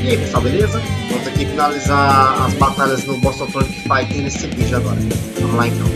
E aí pessoal, beleza? Vamos aqui finalizar as batalhas no Bossotronic Fighting nesse vídeo agora. Vamos lá então.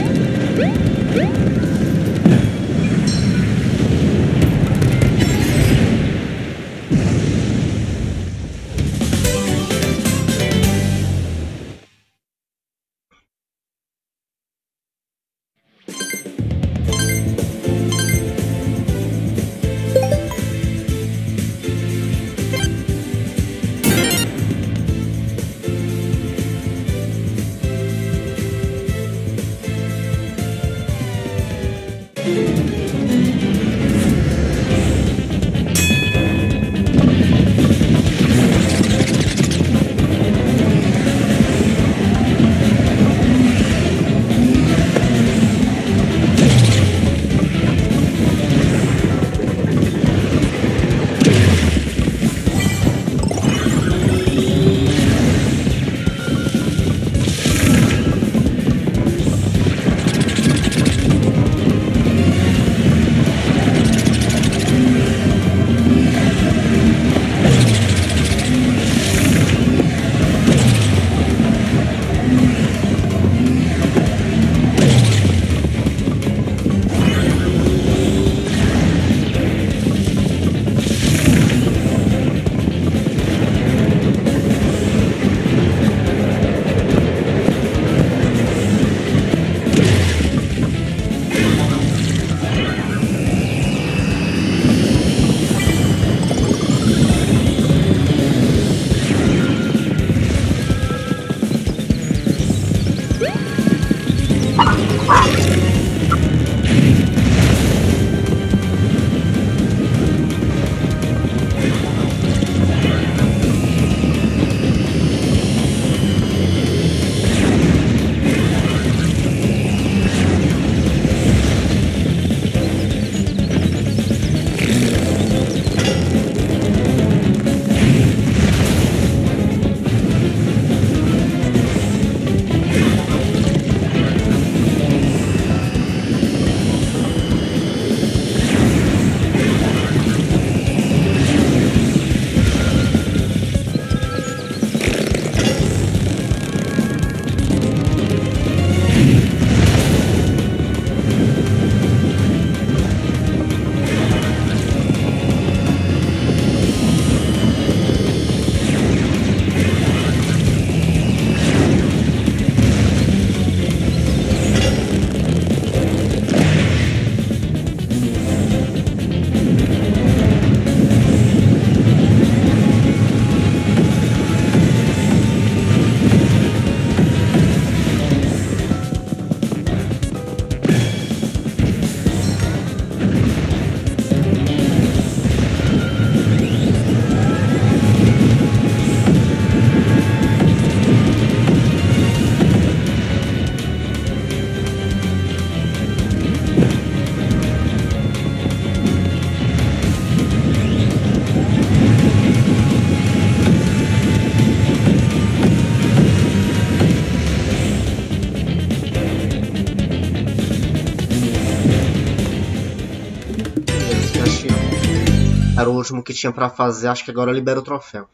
Era o último que tinha pra fazer, acho que agora libera o troféu.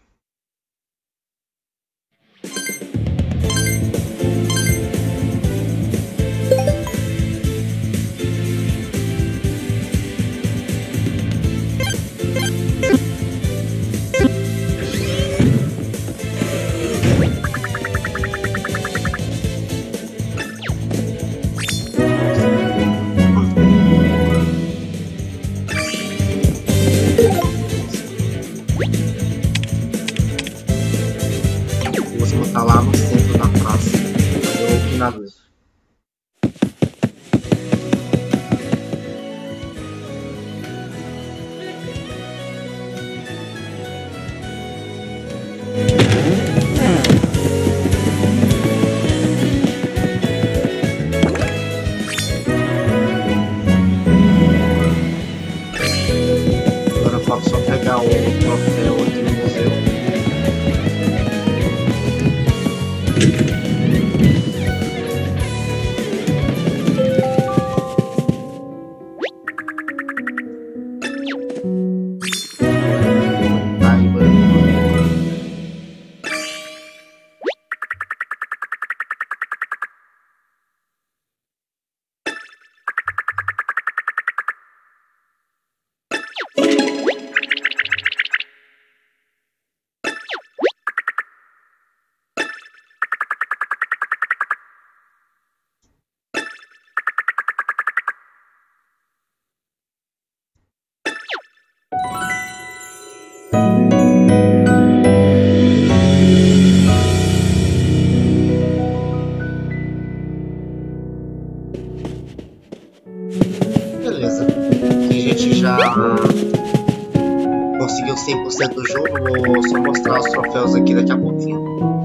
gente já conseguiu 100% do jogo. Vou só mostrar os troféus aqui daqui a pouquinho.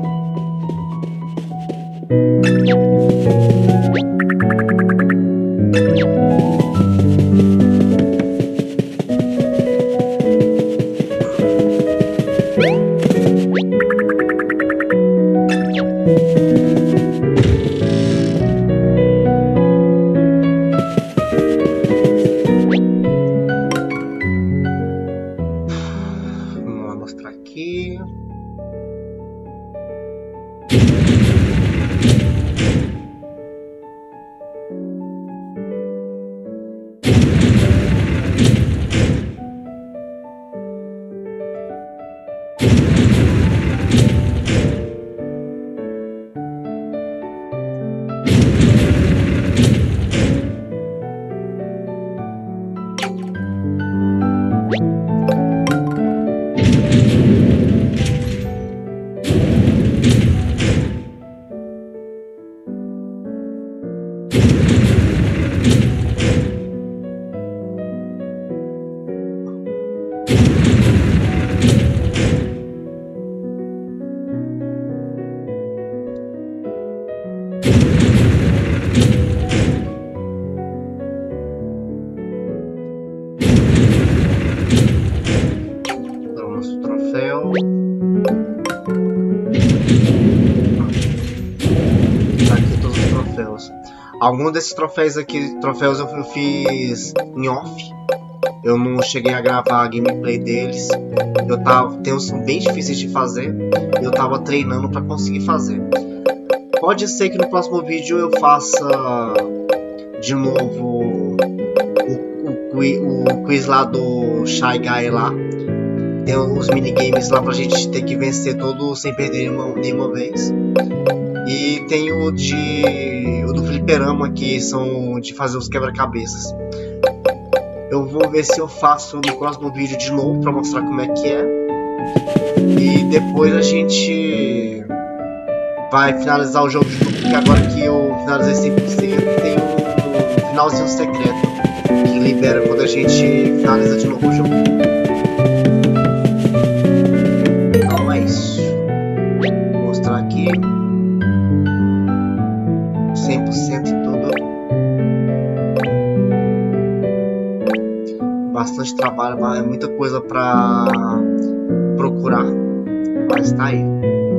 Alguns desses troféus eu fiz em off. Eu não cheguei a gravar a gameplay deles. Tem uns são bem difíceis de fazer. Eu tava treinando para conseguir fazer. Pode ser que no próximo vídeo eu faça de novo o quiz lá do Shy Guy lá. Tem os minigames lá pra gente ter que vencer todos sem perder nenhuma vez. E tem o do fliperama, que são de fazer os quebra-cabeças. Eu vou ver se eu faço no próximo vídeo de novo para mostrar como é que é. E depois a gente vai finalizar o jogo de novo, porque agora que eu finalizei 100%, tem um finalzinho secreto que libera quando a gente finaliza de novo o jogo. Então é isso. Vou mostrar aqui 100% em tudo. Bastante trabalho, é muita coisa pra procurar, mas tá aí.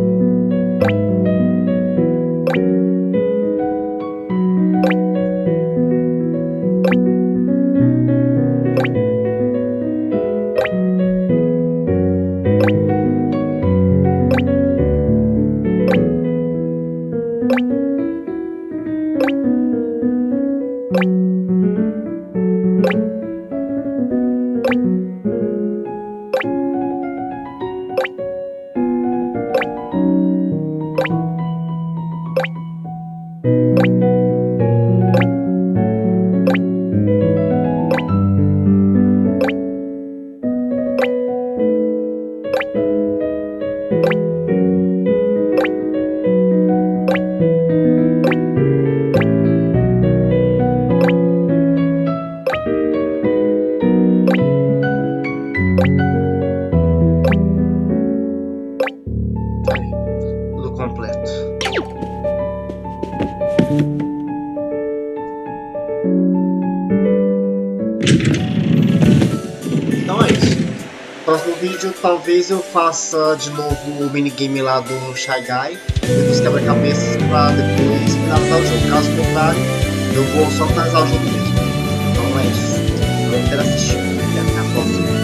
Próximo vídeo talvez eu faça de novo o minigame lá do Shy Guy e dos quebra-cabeças para depois finalizar o jogo. Caso contrário, eu vou só finalizar o jogo mesmo. Então é isso. Eu quero assistir e até a próxima.